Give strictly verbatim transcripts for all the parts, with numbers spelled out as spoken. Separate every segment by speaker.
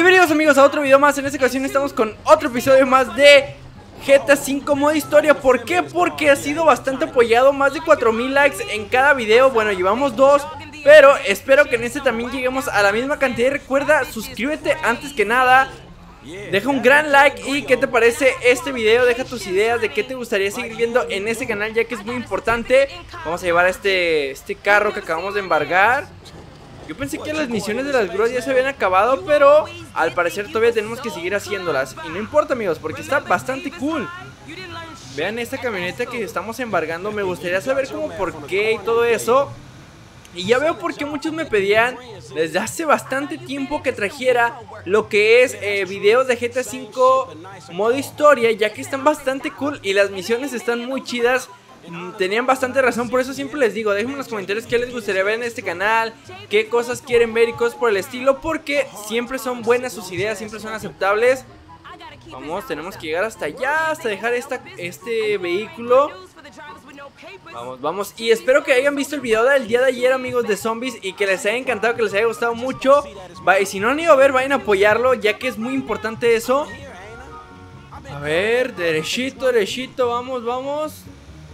Speaker 1: Bienvenidos amigos a otro video más. En esta ocasión estamos con otro episodio más de G T A cinco modo historia. ¿Por qué? Porque ha sido bastante apoyado, más de cuatro mil likes en cada video. Bueno, llevamos dos, pero espero que en este también lleguemos a la misma cantidad. Recuerda, suscríbete antes que nada, deja un gran like. Y qué te parece este video, deja tus ideas de qué te gustaría seguir viendo en este canal, ya que es muy importante. Vamos a llevar este, este carro que acabamos de embargar. Yo pensé que las misiones de las grúas ya se habían acabado, pero al parecer todavía tenemos que seguir haciéndolas. Y no importa amigos, porque está bastante cool. Vean esta camioneta que estamos embargando. Me gustaría saber cómo, por qué y todo eso. Y ya veo por qué muchos me pedían desde hace bastante tiempo que trajera lo que es eh, videos de G T A cinco modo historia, ya que están bastante cool y las misiones están muy chidas. Tenían bastante razón, por eso siempre les digo, déjenme en los comentarios qué les gustaría ver en este canal, qué cosas quieren ver y cosas por el estilo, porque siempre son buenas sus ideas, siempre son aceptables. Vamos, tenemos que llegar hasta allá, hasta dejar esta, este vehículo. Vamos, vamos, y espero que hayan visto el video del día de ayer amigos de zombies y que les haya encantado, que les haya gustado mucho. Va, y si no han ido a ver, vayan a apoyarlo, ya que es muy importante eso. A ver, derechito, derechito, vamos, vamos.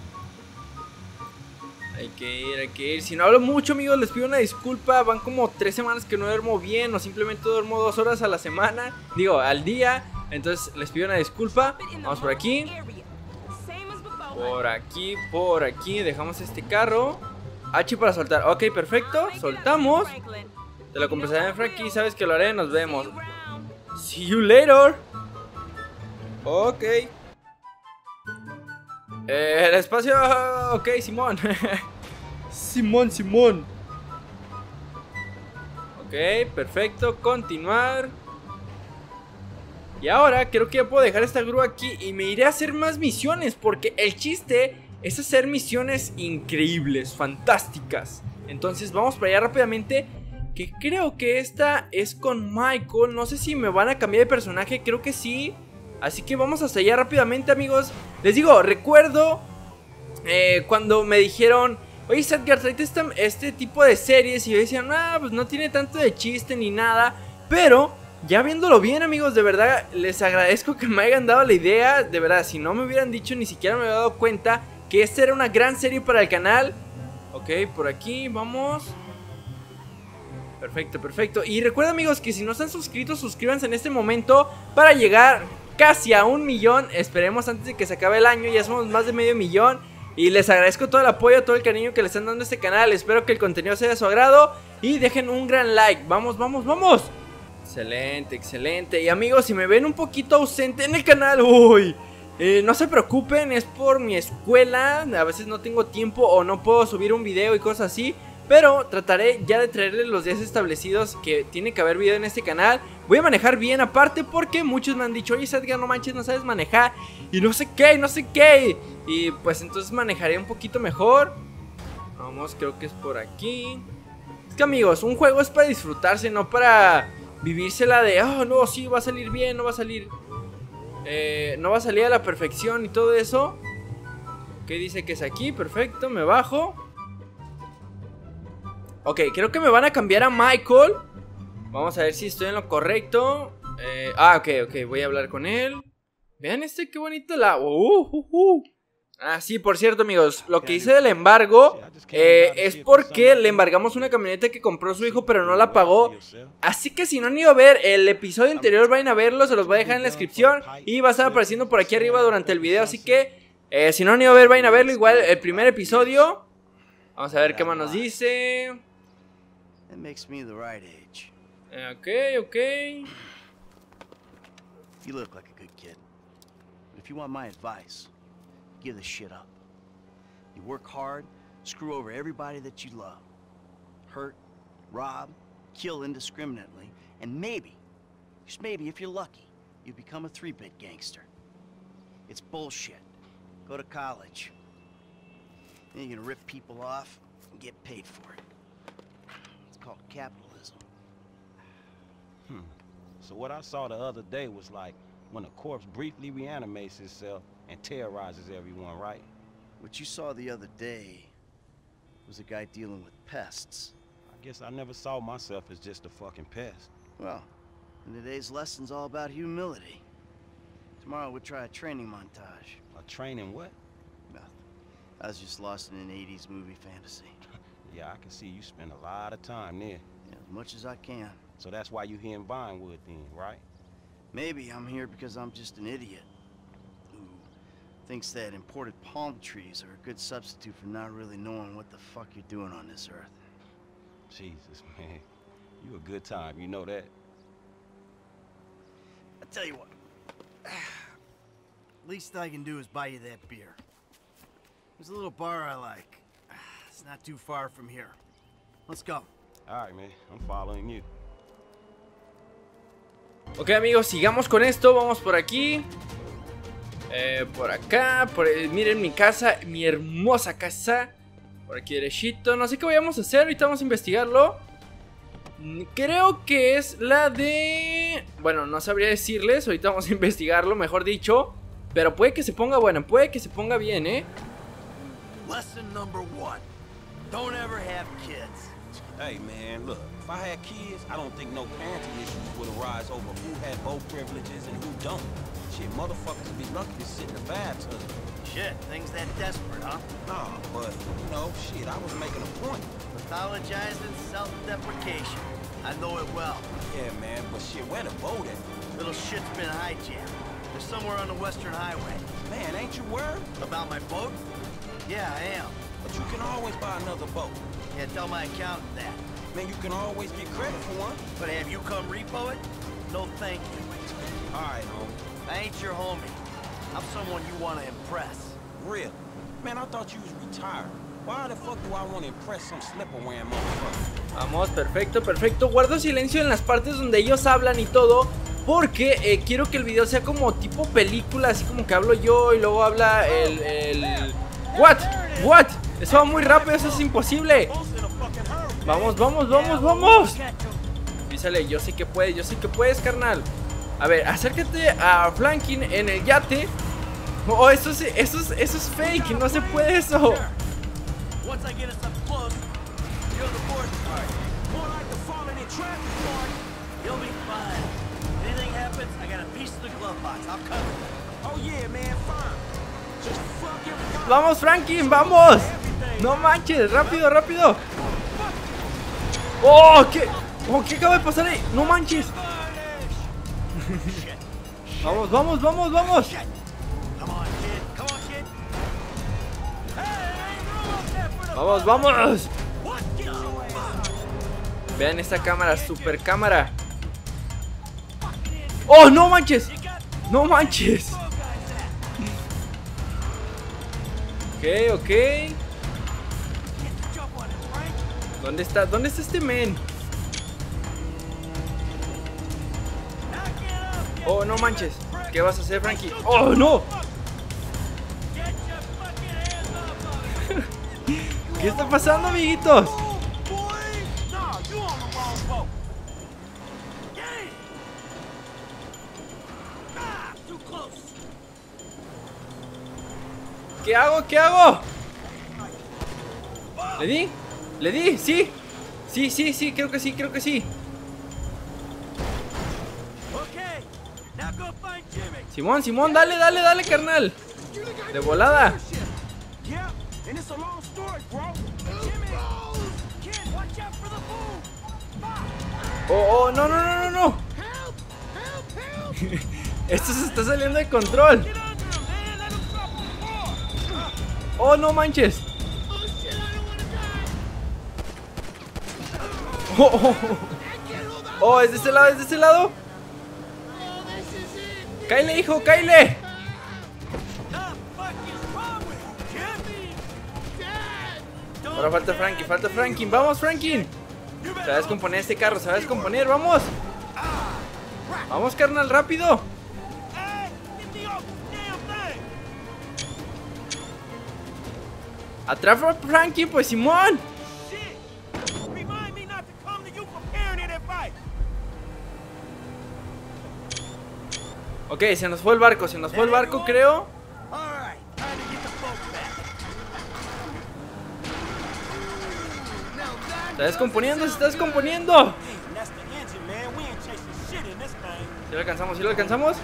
Speaker 1: Hay que ir, hay que ir. Si no hablo mucho amigos, les pido una disculpa. Van como tres semanas que no duermo bien, o simplemente duermo dos horas a la semana, digo, al día. Entonces les pido una disculpa. Vamos por aquí, por aquí, por aquí. Dejamos este carro. H para soltar, ok, perfecto. Soltamos. Te lo compensaré, Frankie, sabes que lo haré, nos vemos. See you later. Ok. Eh, el espacio, ok, Simón. Simón, Simón. Ok, perfecto, continuar. Y ahora creo que ya puedo dejar esta grúa aquí y me iré a hacer más misiones, porque el chiste es hacer misiones increíbles, fantásticas. Entonces vamos para allá rápidamente, que creo que esta es con Michael. No sé si me van a cambiar de personaje, creo que sí. Así que vamos hasta allá rápidamente amigos. Les digo, recuerdo eh, cuando me dijeron, oye Sadgar, tráete este, este tipo de series. Y yo decía, no, nah, pues no tiene tanto de chiste ni nada. Pero ya viéndolo bien amigos, de verdad les agradezco que me hayan dado la idea. De verdad, si no me hubieran dicho, ni siquiera me había dado cuenta que esta era una gran serie para el canal. Ok, por aquí, vamos. Perfecto, perfecto. Y recuerda amigos que si no están suscritos, suscríbanse en este momento para llegar casi a un millón. Esperemos antes de que se acabe el año. Ya somos más de medio millón. Y les agradezco todo el apoyo, todo el cariño que le están dando a este canal. Espero que el contenido sea de su agrado. Y dejen un gran like. Vamos, vamos, vamos. Excelente, excelente. Y amigos, si me ven un poquito ausente en el canal, uy, eh, no se preocupen, es por mi escuela. A veces no tengo tiempo o no puedo subir un video y cosas así. Pero trataré ya de traerles los días establecidos que tiene que haber video en este canal. Voy a manejar bien aparte, porque muchos me han dicho, oye Sadgar, no manches, no sabes manejar y no sé qué, no sé qué. Y pues entonces manejaré un poquito mejor. Vamos, creo que es por aquí. Es que amigos, un juego es para disfrutarse, no para vivírsela de, oh no, sí, va a salir bien, no va a salir eh, no va a salir a la perfección y todo eso. ¿Qué dice que es aquí? Perfecto, me bajo. Ok, creo que me van a cambiar a Michael. Vamos a ver si estoy en lo correcto. eh, Ah, ok, ok, voy a hablar con él. Vean este, qué bonito la... Uh, uh, uh. Ah, sí, por cierto amigos, lo que hice del embargo eh, es porque le embargamos una camioneta que compró su hijo, pero no la pagó. Así que si no han ido a ver el episodio anterior, vayan a verlo, se los voy a dejar en la descripción. Y va a estar apareciendo por aquí arriba durante el video. Así que eh, si no han ido a ver, vayan a verlo. Igual el primer episodio. Vamos a ver qué más nos dice.
Speaker 2: That makes me the right age.
Speaker 1: Ok, ok.
Speaker 2: You look like a good kid. But if you want my advice, give this shit up. You work hard, screw over everybody that you love. Hurt, rob, kill indiscriminately, and maybe, just maybe if you're lucky, you become a three-bit gangster. It's bullshit. Go to college. Then you're gonna rip people off and get paid for it. Called capitalism.
Speaker 3: Hmm. So what I saw the other day was like when a corpse briefly reanimates itself and terrorizes everyone, right?
Speaker 2: What you saw the other day was a guy dealing with pests.
Speaker 3: I guess I never saw myself as just a fucking pest.
Speaker 2: Well, And today's lesson's all about humility. Tomorrow we'll try a training montage.
Speaker 3: A training what?
Speaker 2: Nothing. I was just lost in an eighties movie fantasy.
Speaker 3: Yeah, I can see you spend a lot of time there.
Speaker 2: Yeah, as much as I can.
Speaker 3: So that's why you here in Vinewood then, right?
Speaker 2: Maybe I'm here because I'm just an idiot who thinks that imported palm trees are a good substitute for not really knowing what the fuck you're doing on this earth.
Speaker 3: Jesus, man. You a good time, you know that?
Speaker 2: I tell you what. Least I can do is buy you that beer. There's a little bar I like. It's not too far from here. Let's go.
Speaker 3: All right, man. I'm following you.
Speaker 1: Ok, amigos, sigamos con esto. Vamos por aquí. Eh, por acá. Por, eh, miren mi casa. Mi hermosa casa. Por aquí derechito. No sé qué vayamos a hacer. Ahorita vamos a investigarlo. Creo que es la de... Bueno, no sabría decirles. Ahorita vamos a investigarlo, mejor dicho. Pero puede que se ponga bueno. Puede que se ponga bien, ¿eh?
Speaker 2: Lesson number one. Don't ever have kids.
Speaker 3: Hey, man, look. If I had kids, I don't think no parenting issues would arise over who had both privileges and who don't. Shit, motherfuckers would be lucky to sit in the bathtub.
Speaker 2: Shit, things that desperate, huh?
Speaker 3: Nah, but, you know, shit, I was making a point.
Speaker 2: Pathologizing self-deprecation. I know it well.
Speaker 3: Yeah, man, but shit, where the boat at?
Speaker 2: Little shit's been hijacked. They're somewhere on the Western Highway.
Speaker 3: Man, ain't you worried?
Speaker 2: About my boat? Yeah, I am.
Speaker 3: But you can always buy another boat.
Speaker 2: Yeah, tell my accountant that.
Speaker 3: Man, you can always get credit for one.
Speaker 2: But have you come repo it? No thank you.
Speaker 3: All right, homie.
Speaker 2: I ain't your homie. I'm someone you want to impress.
Speaker 3: Real? Man, I thought you was retired. Why the fuck do I want to impress some slipper-wearing motherfucker?
Speaker 1: Vamos, perfecto, perfecto. Guardo silencio en las partes donde ellos hablan y todo, porque eh, quiero que el video sea como tipo película, así como que hablo yo y luego habla el... el... What? What? Eso va muy rápido, eso es imposible. Vamos, vamos, vamos, vamos. Písale, yo sé que puedes, yo sé que puedes, carnal. A ver, acércate a Franklin en el yate. Oh, eso es, eso es, eso es fake, no se puede eso. Vamos, Franklin, vamos. No manches, rápido, rápido. Oh, ¿qué? Oh, ¿qué acaba de pasar ahí? No manches. Vamos, vamos, vamos, vamos. Vamos, vamos. Vean esta cámara, super cámara. Oh, no manches. No manches. Ok, ok. ¿Dónde está? ¿Dónde está este men? Oh, no manches. ¿Qué vas a hacer, Frankie? Oh, no. ¿Qué está pasando, amiguitos? ¿Qué hago? ¿Qué hago? ¿Le di? ¿Le di? ¿Sí? Sí, sí, sí, creo que sí, creo que sí. Simón, Simón, dale, dale, dale, carnal. De volada. Oh, oh, no, no, no, no, no. Esto se está saliendo de control. Oh, no manches. Oh, oh, oh. Oh, es de ese lado, es de ese lado. Cáile, hijo, cáile. Ahora falta Frankie, falta Frankie. Vamos, Frankie. Se va a descomponer este carro, se va a descomponer, vamos. Vamos, carnal, rápido. Atrapa a Frankie, pues, Simón. Ok, se nos fue el barco, se nos fue el barco, creo. Se está descomponiendo, se está descomponiendo. Si lo alcanzamos, si lo alcanzamos.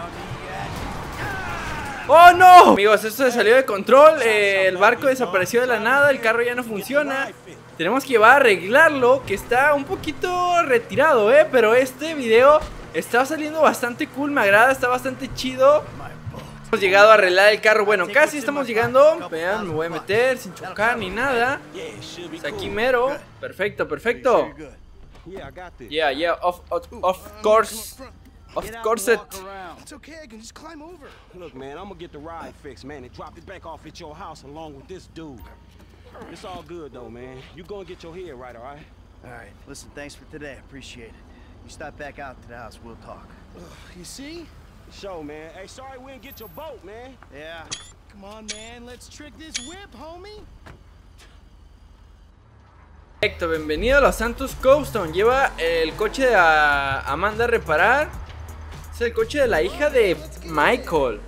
Speaker 1: ¡Oh, no! Amigos, esto se salió de control. eh, El barco desapareció de la nada. El carro ya no funciona. Tenemos que llevar a arreglarlo, que está un poquito retirado, eh pero este video está saliendo bastante cool. Me agrada, está bastante chido. Hemos llegado a arreglar el carro. Bueno, casi estamos llegando. Vean, me voy a meter sin chocar ni nada. Está aquí mero. Perfecto, perfecto. Yeah, yeah, of, of, of course. Of course it.
Speaker 4: It's okay, I can just climb over.
Speaker 3: Look, man, I'm gonna get the ride fixed, man, and drop it back off at your house along with this dude. It's all good, though, man. You gonna get your head right, all right?
Speaker 2: All right, listen, thanks for today. I appreciate it. You stop back out to the house, we'll talk.
Speaker 4: Ugh, you see?
Speaker 3: Show, man. Hey, sorry we didn't get your boat, man.
Speaker 2: Yeah.
Speaker 4: Come on, man, let's trick this whip, homie.
Speaker 1: Perfecto, bienvenido a los Santos Coaston. Lleva el coche de a Amanda a reparar. Es el coche de la hija de Michael.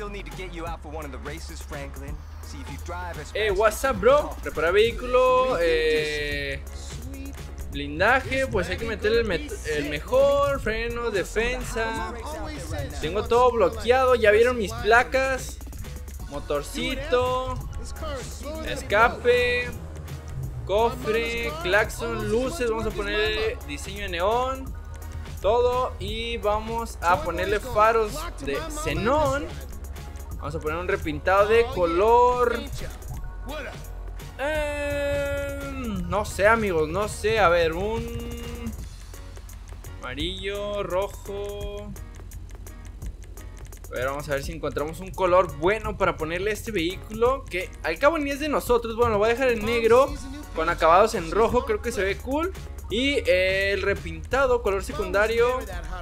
Speaker 1: Eh, what's up, bro? Reparar vehículo, eh, blindaje, pues hay que meterle el, me el mejor, freno, defensa. Tengo todo bloqueado, ya vieron mis placas. Motorcito, escape, cofre, claxon, luces. Vamos a poner diseño de neón, todo. Y vamos a ponerle faros de xenón. Vamos a poner un repintado de color eh, no sé, amigos, no sé. A ver, un amarillo, rojo. A ver, vamos a ver si encontramos un color bueno para ponerle a este vehículo, que al cabo ni es de nosotros. Bueno, lo voy a dejar en negro con acabados en rojo, creo que se ve cool. Y eh, el repintado, color secundario.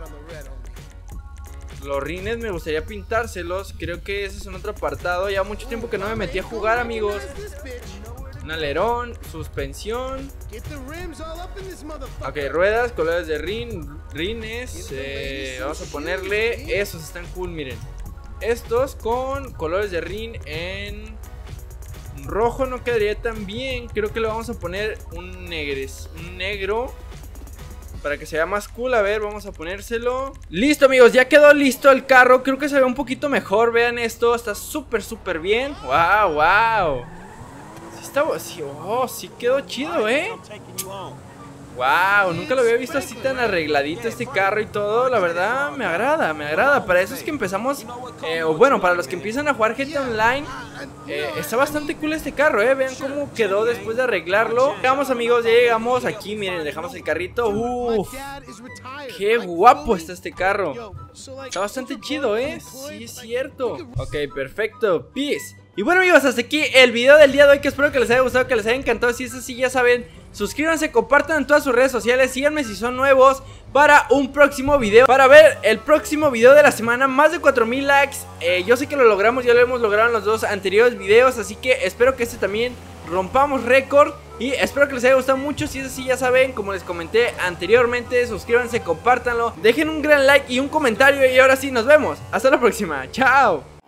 Speaker 1: Los rines me gustaría pintárselos. Creo que ese es un otro apartado. Ya mucho tiempo que no me metí a jugar, amigos. Un alerón, suspensión. Ok, ruedas, colores de rin, rines. eh, Vamos a ponerle, esos están cool, miren. Estos con colores de rin en rojo no quedaría tan bien. Creo que le vamos a poner un negres, un negro, para que se vea más cool. A ver, vamos a ponérselo. Listo, amigos, ya quedó listo el carro. Creo que se ve un poquito mejor. Vean esto, está súper, súper bien. Wow, wow. Sí, está, sí, oh, sí quedó chido, eh. Wow, nunca lo había visto así tan arregladito este carro y todo. La verdad, me agrada, me agrada. Para eso es que empezamos, eh, o bueno, para los que empiezan a jugar G T A Online, eh, está bastante cool este carro, eh. Vean cómo quedó después de arreglarlo. Llegamos, amigos, ya llegamos aquí. Miren, dejamos el carrito. Uff, qué guapo está este carro. Está bastante chido, eh. Sí, es cierto. Ok, perfecto, peace. Y bueno, amigos, hasta aquí el video del día de hoy, que espero que les haya gustado, que les haya encantado. Si es así, ya saben, suscríbanse, compartan en todas sus redes sociales, síganme si son nuevos para un próximo video, para ver el próximo video de la semana. Más de cuatro mil likes, eh, yo sé que lo logramos, ya lo hemos logrado en los dos anteriores videos, así que espero que este también rompamos récord. Y espero que les haya gustado mucho. Si es así, ya saben, como les comenté anteriormente, suscríbanse, compártanlo, dejen un gran like y un comentario. Y ahora sí, nos vemos, hasta la próxima, chao.